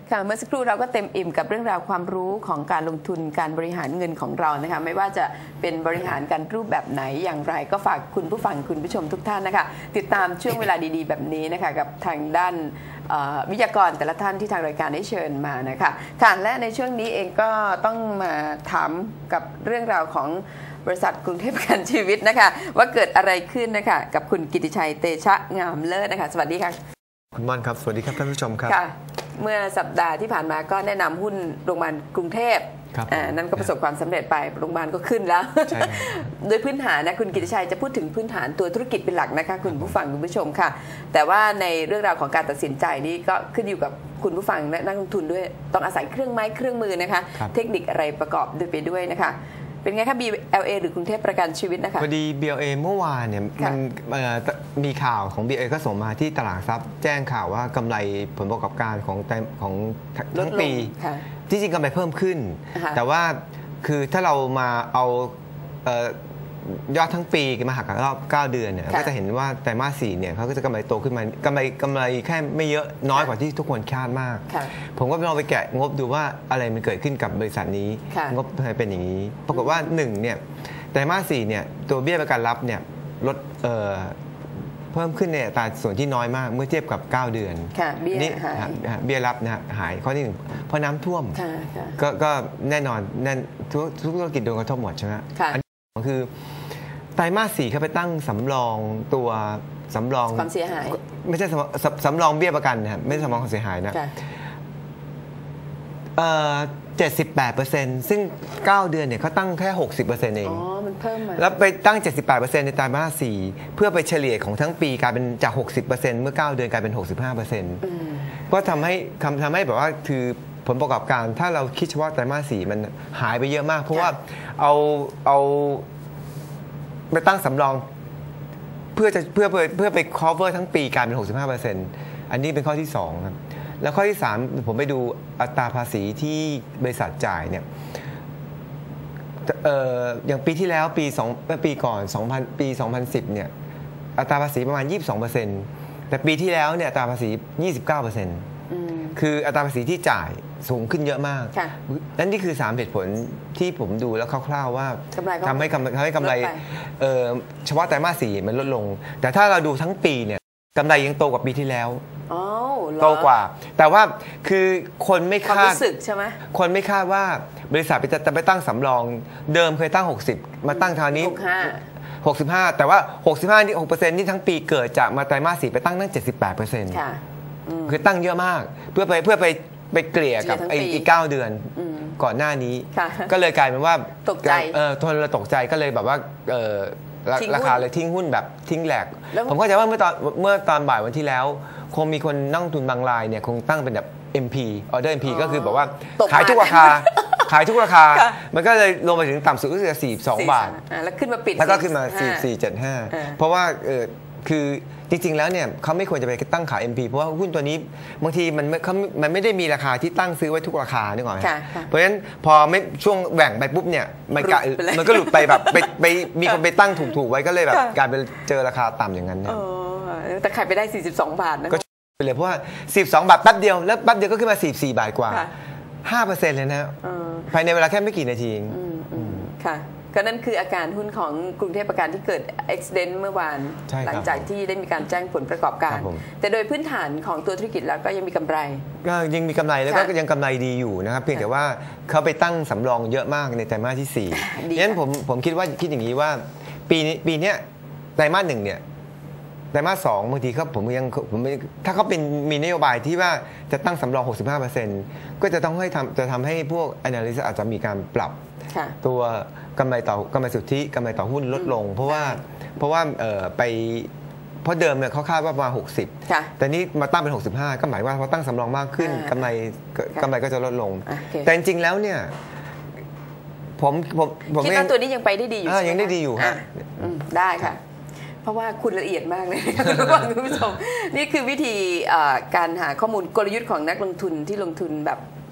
ค่ะเมื่อสักครู่เราก็เต็มอิ่มกับเรื่องราวความรู้ของการลงทุนการบริหารเงินของเรานะคะไม่ว่าจะเป็นบริหารการรูปแบบไหนอย่างไรก็ฝากคุณผู้ฟังคุณผู้ชมทุกท่านนะคะติดตามช่วงเวลาดีๆแบบนี้นะคะกับทางด้านวิทยากรแต่ละท่านที่ทางรายการได้เชิญมานะคะค่ะและในช่วงนี้เองก็ต้องมาถามกับเรื่องราวของบริษัทกรุงเทพประกันชีวิตนะคะว่าเกิดอะไรขึ้นนะคะกับคุณกิติชัยเตชะงามเลิศนะคะสวัสดีค่ะคุณม่อนครับสวัสดีครับท่านผู้ชมครับค่ะเมื่อสัปดาห์ที่ผ่านมาก็แนะนำหุ้นโรงพยาบาลกรุงเทพนั่นก็ประสบความสำเร็จไปโรงพยาบาลก็ขึ้นแล้วโดยพื้นฐานนะคุณกิติชัยจะพูดถึงพื้นฐานตัวธุรกิจเป็นหลักนะคะคุณผู้ฟังคุณผู้ชมค่ะแต่ว่าในเรื่องราวของการตัดสินใจนี่ก็ขึ้นอยู่กับคุณผู้ฟังและนักลงทุนด้วยต้องอาศัยเครื่องไม้เครื่องมือนะคะเทคนิคอะไรประกอบด้วยไปด้วยนะคะเป็นไงคะ BLA หรือกรุงเทพประกันชีวิตนะคะพอดี BLA เมื่อวานเนี่ยมันมีข่าวของ BLA ก็ส่งมาที่ตลาดทรัพย์แจ้งข่าวว่ากำไรผลประกอบการของทั้งปีที่จริงกำไรเพิ่มขึ้นแต่ว่าคือถ้าเรามาเอายอดทั้งปีมาหักกับรอบ9 เดือนเนี่ยก็จะเห็นว่าไตรมาส 4เนี่ยเขาก็จะกำไรโตขึ้นมากำไรแค่ไม่เยอะน้อยกว่าที่ทุกคนคาดมากผมก็ลองไปแกะงบดูว่าอะไรมันเกิดขึ้นกับบริษัทนี้งบทำไมเป็นอย่างนี้ปรากฏว่า1เนี่ยไตรมาส 4เนี่ยตัวเบี้ยประกันรับเนี่ยลดเพิ่มขึ้นในอัตราส่วนที่น้อยมากเมื่อเทียบกับ9 เดือนนี่เบี้ยรับนะหายข้อที่1เพราะน้ำท่วมก็แน่นอนทุกธุรกิจโดนกระทบหมดใช่ไหมคือไตรมาส 4เขาไปตั้งสำรองตัวสำรองความเสียหายไม่ใช่สำรองเบี้ยประกันนะครับไม่ใช่สำรองความเสียหายนะ78%ซึ่ง9 เดือนเนี่ยเขาตั้งแค่ 60%เองมันเพิ่มมาแล้วไปตั้ง 78%ในไตรมาส 4เพื่อไปเฉลี่ยของทั้งปีกลายเป็นจาก 60%เมื่อ9 เดือนกลายเป็น 65%ก็ทำให้แบบว่าคือผลประกอบการถ้าเราคิดเฉพาะไตรมาส 4มันหายไปเยอะมากเพราะว่าเอาไปตั้งสำรองเพื่อไป cover ทั้งปีกลายเป็น 65% อันนี้เป็นข้อที่2ครับแล้วข้อที่3ผมไปดูอัตราภาษีที่บริษัทจ่ายเนี่ยอย่างปีที่แล้วปีก่อนปี 2010เนี่ยอัตราภาษีประมาณ 22% แต่ปีที่แล้วเนี่ยอัตราภาษี 29%คืออัตราภาษีที่จ่ายสูงขึ้นเยอะมากนั่นนี่คือ3เหตุผลที่ผมดูแล้วคร่าวๆว่าทำให้กำไรเฉพาะไตรมาส 4มันลดลงแต่ถ้าเราดูทั้งปีเนี่ยกำไรยังโตกว่าปีที่แล้วโตกว่าแต่ว่าคือคนไม่คาดใช่ไหมคนไม่คาดว่าบริษัทจะไปตั้งสำรองเดิมเคยตั้ง60มาตั้งคราวนี้65แต่ว่า65นี่6%นี่ทั้งปีเกิดจากมาไตรมาส 4ไปตั้ง 78%คือตั้งเยอะมากเพื่อไปเกลี่ยกับอีก9 เดือนก่อนหน้านี้ก็เลยกลายเป็นว่าตกใจเราตกใจก็เลยแบบว่าราคาเลยทิ้งหุ้นแบบทิ้งแหลกผมเข้าใจว่าเมื่อตอนบ่ายวันที่แล้วคงมีคนนั่งทุนบางรายเนี่ยคงตั้งเป็นแบบ MP order MP ก็คือแบบว่าขายทุกราคามันก็เลยลงไปถึงต่ำสุดก็คือ42 บาทแล้วขึ้นมาปิดแล้วก็ขึ้นมา44.75เพราะว่าคือจริงๆแล้วเนี่ยเขาไม่ควรจะไปตั้งขาย MP เพราะว่าหุ้นตัวนี้บางทีมันไม่ได้มีราคาที่ตั้งซื้อไว้ทุกราคานึกออกไหมเพราะฉะนั้นพอไม่ช่วงแหว่งไปปุ๊บเนี่ยมันก็หลุดไปแบบไปมีคนไปตั้งถูกๆไว้ก็เลยแบบกลายเป็นเจอราคาต่ำอย่างนั้นเนี่ยแต่ขายไปได้42 บาทนะก็ไปเลยเพราะว่า42 บาทแป๊บเดียวแล้วแป๊บเดียวก็ขึ้นมา44 บาทกว่า 5% เลยนะภายในเวลาแค่ไม่กี่นาทีค่ะก็นั่นคืออาการหุ้นของกรุงเทพประกันที่เกิด accident เมื่อวานหลังจากที่ได้มีการแจ้งผลประกอบการแต่โดยพื้นฐานของตัวธุรกิจแล้วก็ยังมีกำไรก็ยังมีกำไรแล้วก็ยังกำไรดีอยู่นะครับเพียงแต่ว่าเขาไปตั้งสำรองเยอะมากในไตรมาสที่4ดังนั้นผมคิดอย่างนี้ว่าปีนี้ไตรมาส 1เนี่ยไตรมาส 2บางทีถ้าเขามีนโยบายที่ว่าจะตั้งสำรอง 65% ก็จะทำให้พวก analyst อาจจะมีการปรับตัวกำไรสุทธิกำไรต่อหุ้นลดลงเพราะว่าเพราะเดิมเนี่ยเขาคาดว่าประมาณ60แต่นี้มาตั้งเป็น65ก็หมายว่าเขาตั้งสำรองมากขึ้นกำไรก็จะลดลงแต่จริงๆแล้วเนี่ยผมคิดว่าตัวนี้ยังไปได้ดีอยู่ยังได้ดีอยู่ฮะได้ค่ะเพราะว่าคุณละเอียดมากเลยคุณผู้ชมนี่คือวิธีการหาข้อมูลกลยุทธ์ของนักลงทุนที่ลงทุนแบบ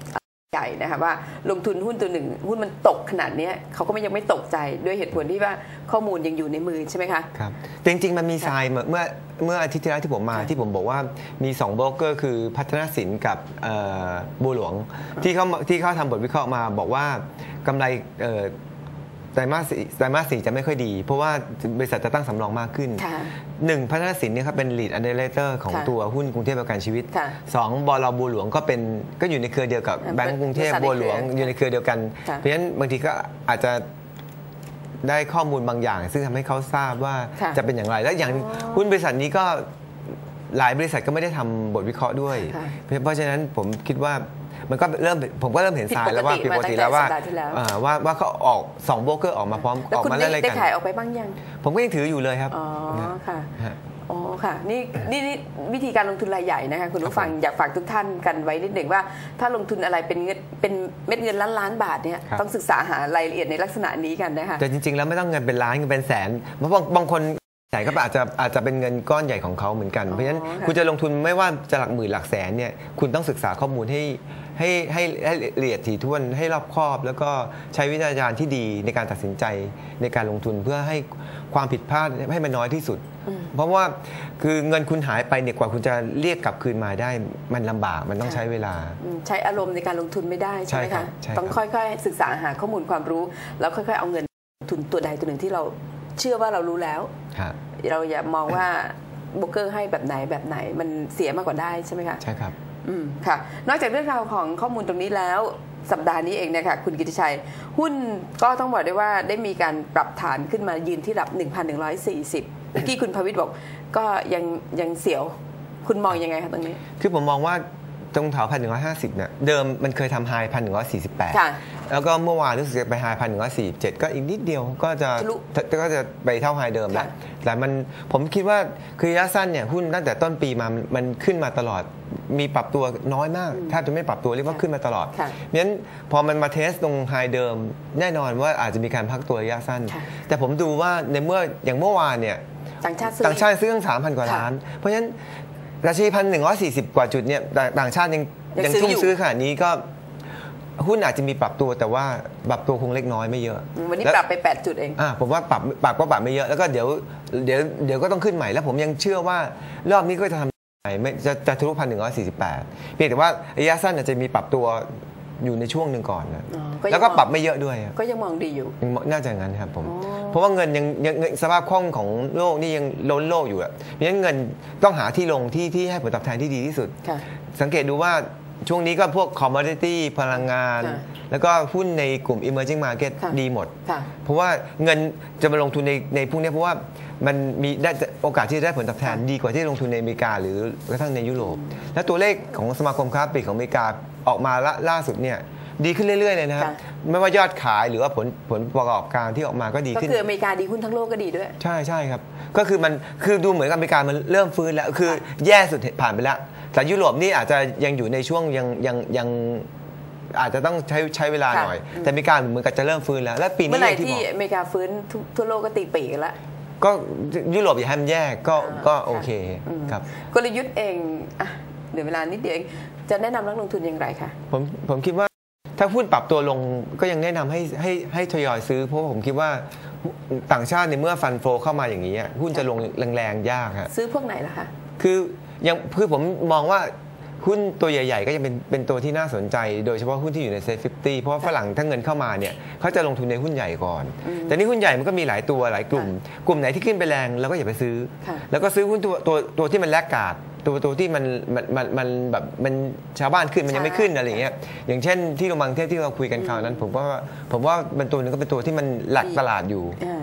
ใหญ่นะคะว่าลงทุนหุ้นตัวหนึ่งหุ้นมันตกขนาดนี้เขาก็ยังไม่ตกใจด้วยเหตุผลที่ว่าข้อมูลยังอยู่ในมือใช่ไหมคะครับจริงๆมันมีทรายเมื่ออาทิตย์ที่แล้วที่ผมมาที่ผมบอกว่ามี2โบรกเกอร์คือพัฒนสินกับบัวหลวงที่เขาทำบทวิเคราะห์มาบอกว่ากำไรไตรมาส 4จะไม่ค่อยดีเพราะว่าบริษัทจะตั้งสำรองมากขึ้น1พัฒนสินเนี่ยครับเป็น lead underwriter ของตัวหุ้นกรุงเทพประกันชีวิต2บล.บัวหลวงก็อยู่ในเครือเดียวกับแบงก์กรุงเทพบัวหลวงอยู่ในเครือเดียวกันเพราะฉะนั้นบางทีก็อาจจะได้ข้อมูลบางอย่างซึ่งทำให้เขาทราบว่าจะเป็นอย่างไรและอย่างหุ้นบริษัทนี้ก็หลายบริษัทก็ไม่ได้ทำบทวิเคราะห์ด้วยเพราะฉะนั้นผมคิดว่าผมก็เริ่มเห็นทรายแล้วว่าผิดปกติแล้วว่าเขาออก2โบรกเกอร์ออกมาพร้อมออกมาเล่นอะไรกันได้ขายออกไปบ้างยังผมก็ยังถืออยู่เลยครับอ๋อค่ะอ๋อค่ะนี่วิธีการลงทุนรายใหญ่นะคะคุณผู้ฟังอยากฝากทุกท่านกันไว้นิดหนึ่งว่าถ้าลงทุนอะไรเป็นเม็ดเงินล้านบาทเนี่ยต้องศึกษาหารายละเอียดในลักษณะนี้กันนะคะแต่จริงๆแล้วไม่ต้องเงินเป็นล้านเงินเป็นแสนเพราะบางคนแต่ก็อาจจะเป็นเงินก้อนใหญ่ของเขาเหมือนกันเพราะฉะนั้นคุณจะลงทุนไม่ว่าจะหลักหมื่นหลักแสนเนี่ยคุณต้องศึกษาข้อมูลให้ละเอียดถี่ถ้วนให้รอบคอบแล้วก็ใช้วิจารณญาณที่ดีในการตัดสินใจในการลงทุนเพื่อให้ความผิดพลาดให้มันน้อยที่สุดเพราะว่าคือเงินคุณหายไปเนี่ยกว่าคุณจะเรียกกลับคืนมาได้มันลำบากมันต้องใช้เวลาใช้อารมณ์ในการลงทุนไม่ได้ใช่ไหมคะต้องค่อยๆศึกษาหาข้อมูลความรู้แล้วค่อยๆเอาเงินทุนตัวใดตัวหนึ่งที่เราเชื่อว่าเรารู้แล้วเราอย่ามองว่าโบรกเกอร์ให้แบบไหนมันเสียมากกว่าได้ใช่ไหมคะใช่ครับค่ะนอกจากเรื่องราวของข้อมูลตรงนี้แล้วสัปดาห์นี้เองนะคะคุณกิติชัยหุ้นก็ต้องบอกได้ว่าได้มีการปรับฐานขึ้นมายืนที่ระดับ 1,140 ที่คุณภวิตบอกก็ยังเสียวคุณมองยังไงคะตรงนี้คือผมมองว่าตรงแถว 1,150 เนี่ยเดิมมันเคยทำไฮ 1,148 แล้วก็เมื่อวานรู้สึกจะไปไฮ 1,147 ก็อีกนิดเดียวก็จะไปเท่าไฮเดิมแล้วแต่ผมคิดว่าคือระยะสั้นเนี่ยหุ้นตั้งแต่ต้นปีมามันขึ้นมาตลอดมีปรับตัวน้อยมากแทบจะไม่ปรับตัวเรียกว่าขึ้นมาตลอดเพราะฉะนั้นพอมันมาเทสตรงไฮเดิมแน่นอนว่าอาจจะมีการพักตัวระยะสั้นแต่ผมดูว่าในอย่างเมื่อวานเนี่ยต่างชาติซื้อตั้ง 3,000 กว่าล้านเพราะฉะนั้นราคา 1,140 กว่าจุดเนี่ยต่างชาติยังทุ่มซื้อขนาดนี้ก็หุ้นอาจจะมีปรับตัวแต่ว่าปรับตัวคงเล็กน้อยไม่เยอะวันนี้ปรับไป8จุดเองผมว่าปรับไม่เยอะแล้วก็เดี๋ยวก็ต้องขึ้นใหม่แล้วผมยังเชื่อว่ารอบนี้ก็จะทำใหม่จะทะลุ 1,148 เพียงแต่ว่าระยะสั้นอาจจะมีปรับตัวอยู่ในช่วงหนึ่งก่อนนะแล้วก็ปรับไม่เยอะด้วยก็ยังมองดีอยู่น่าจะงั้นครับผมเพราะว่าเงินยังสภาพคล่องของโลกนี่ยังล้นโลกอยู่อ่ะเพราะฉะนั้นเงินต้องหาที่ลงที่ให้ผลตอบแทนที่ดีที่สุดสังเกตดูว่าช่วงนี้ก็พวก commodity พลังงานแล้วก็หุ้นในกลุ่ม emerging market ดีหมดเพราะว่าเงินจะมาลงทุนในพวกนี้เพราะว่ามันมีได้โอกาสที่จะได้ผลตอบแทนดีกว่าที่ลงทุนในอเมริกาหรือกระทั่งในยุโรปและตัวเลขของสมาคมค้าปลีกของอเมริกาออกมาล่าสุดเนี่ยดีขึ้นเรื่อยๆเลยนะครับไม่ว่ายอดขายหรือว่าผลประกอบการที่ออกมาก็ดีขึ้นก็คืออเมริกาดีหุ้นทั้งโลกก็ดีด้วยใช่ครับก็คือดูเหมือนอเมริกามันเริ่มฟื้นแล้วคือแย่สุดผ่านไปแล้วแต่ยุโรปนี่อาจจะยังอยู่ในช่วงยังอาจจะต้องใช้เวลาหน่อยแต่อเมริกาเหมือนกับจะเริ่มฟื้นแล้วและปีนี้เมื่อไหร่ที่อเมริกาฟื้นทั่วโลกก็ตีปีกันแล้วก็ยุโรปอย่าให้มันแย่ก็โอเคครับกลยุทธ์เองเดี๋ยวเวลานิดเดียวเองจะแนะนำนักลงทุนอย่างไรคะผมคิดว่าถ้าหุ้นปรับตัวลงก็ยังแนะนำให้ทยอยซื้อเพราะผมคิดว่าต่างชาติในเมื่อฟันโฟเข้ามาอย่างนี้หุ้นจะลงแรงๆยากครับซื้อพวกไหนล่ะคะคือผมมองว่าหุ้นตัวใหญ่ๆก็ยังเป็นตัวที่น่าสนใจโดยเฉพาะหุ้นที่อยู่ในเซ็ต50เพราะว่าฝรั่งถ้าเงินเข้ามาเนี่ยเขาจะลงทุนในหุ้นใหญ่ก่อนแต่นี่หุ้นใหญ่มันก็มีหลายตัวหลายกลุ่มไหนที่ขึ้นไปแรงเราก็อย่าไปซื้อแล้วก็ซื้อหุ้นตัวที่มันแลกขาดตัวที่มันแบบมันชาวบ้านขึ้นมันยังไม่ขึ้นอะไรอย่างเงี้ยอย่างเช่นที่โรงพยาบาลเทพที่เราคุยกันคราวนั้นผมว่าเป็นตัวนึงก็เป็นตัวที่มันหลักตลาดอยู่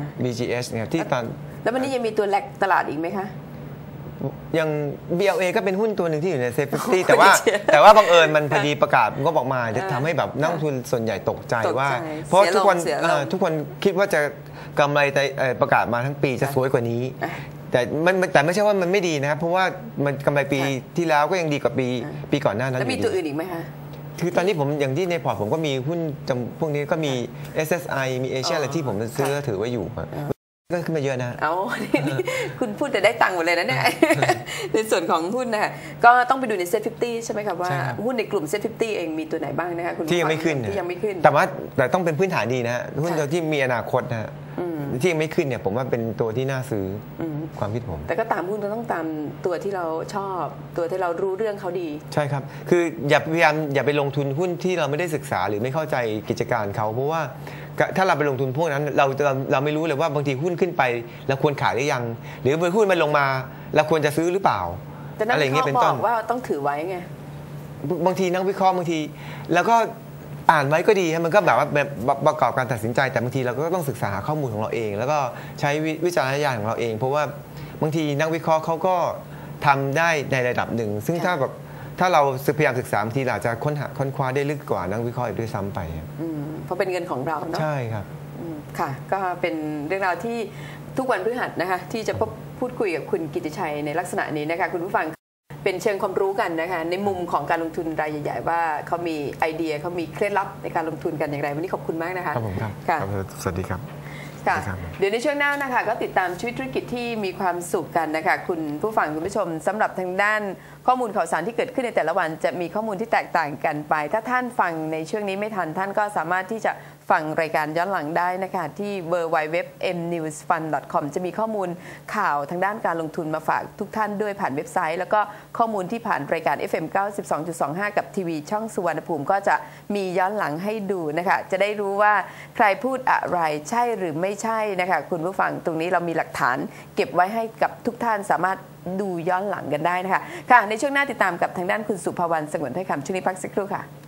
BGS เนี่ยที่ตอนแล้ววันนี้ยังมีตัวแลกตลาดอีกไหมคะยัง BLA ก็เป็นหุ้นตัวหนึ่งที่อยู่ในเซฟตี้แต่ว่าบังเอิญมันพอดีประกาศก็บอกมาจะทำให้แบบนักลงทุนส่วนใหญ่ตกใจว่าเพราะทุกคนคิดว่าจะกำไรประกาศมาทั้งปีจะสวยกว่านี้แต่ไม่ใช่ว่ามันไม่ดีนะครับเพราะว่ามันกำไรปีที่แล้วก็ยังดีกว่าปีก่อนหน้านั้นแล้วมีตัวอื่นอีกไหมคะคือตอนนี้ผมอย่างที่ในพอร์ตผมก็มีหุ้นพวกนี้ก็มี SSI มีเอเชียอะไรที่ผมซื้อถือไว้อยู่ก็ขึ้นมาเยอะนะเอานี่คุณพูดแต่ได้ตังค์หมดเลยนะเนี่ย ในส่วนของหุ้นนะคะก็ต้องไปดูในเซ็ต50ใช่ไหมครับว่าหุ้นในกลุ่มเซ็ต50เองมีตัวไหนบ้างนะคะคุณที่ยังไม่ขึ้นแต่ต้องเป็นพื้นฐานดีนะหุ้นที่มีอนาคตนะที่ยังไม่ขึ้นเนี่ยผมว่าเป็นตัวที่น่าซื้อความคิดผมแต่ก็ตามหุ้นเราต้องตามตัวที่เราชอบตัวที่เรารู้เรื่องเขาดีใช่ครับคือพยายามอย่าไปลงทุนหุ้นที่เราไม่ได้ศึกษาหรือไม่เข้าใจกิจการเขาเพราะว่าถ้าเราไปลงทุนพวกนั้นเราไม่รู้เลยว่าบางทีหุ้นขึ้นไปเราควรขายหรือยังหรือบางหุ้นมันลงมาเราควรจะซื้อหรือเปล่าอะไรอย่างเงี้ยเป็นต้นว่าต้องถือไว้ไงบางทีนักวิเคราะห์บางทีแล้วก็อ่านไว้ก็ดีมันก็แบบว่าประกอบการตัดสินใจแต่บางทีเราก็ต้องศึกษาข้อมูลของเราเองแล้วก็ใช้วิจารณญาณของเราเองเพราะว่าบางทีนักวิเคราะห์เขาก็ทำได้ในระดับหนึ่งซึ่งถ้าเราพยายามศึกษาบางทีเราจะค้นคว้าได้ลึกกว่านักวิเคราะห์อีกด้วยซ้ำไปเพราะเป็นเงินของเราเนาะใช่ครับค่ะก็เป็นเรื่องราวที่ทุกวันพฤหัสนะคะที่จะพูดคุยกับคุณกิติชัยในลักษณะนี้นะคะคุณผู้ฟังเป็นเชิงความรู้กันนะคะในมุมของการลงทุนรายใหญ่ๆว่าเขามีไอเดียเขามีเคล็ดลับในการลงทุนกันอย่างไรวันนี้ขอบคุณมากนะคะครับผมครับสวัสดีครับค่ะเดี๋ยวในช่วงหน้านะคะก็ติดตามชีวิตธุรกิจที่มีความสุขกันนะคะคุณผู้ฟังคุณผู้ชมสำหรับทางด้านข้อมูลข่าวสารที่เกิดขึ้นในแต่ละวันจะมีข้อมูลที่แตกต่างกันไปถ้าท่านฟังในช่วงนี้ไม่ทันท่านก็สามารถที่จะฟังรายการย้อนหลังได้นะคะที่ www.mnewsfund.com จะมีข้อมูลข่าวทางด้านการลงทุนมาฝากทุกท่านด้วยผ่านเว็บไซต์แล้วก็ข้อมูลที่ผ่านรายการ FM 92.25 กับทีวีช่องสุวรรณภูมิก็จะมีย้อนหลังให้ดูนะคะจะได้รู้ว่าใครพูดอะไรใช่หรือไม่ใช่นะคะคุณผู้ฟังตรงนี้เรามีหลักฐานเก็บไว้ให้กับทุกท่านสามารถดูย้อนหลังกันได้นะคะค่ะในช่วงหน้าติดตามกับทางด้านคุณสุภวรรณสงวนไทยคำช่วงนี้พักสักครู่ค่ะ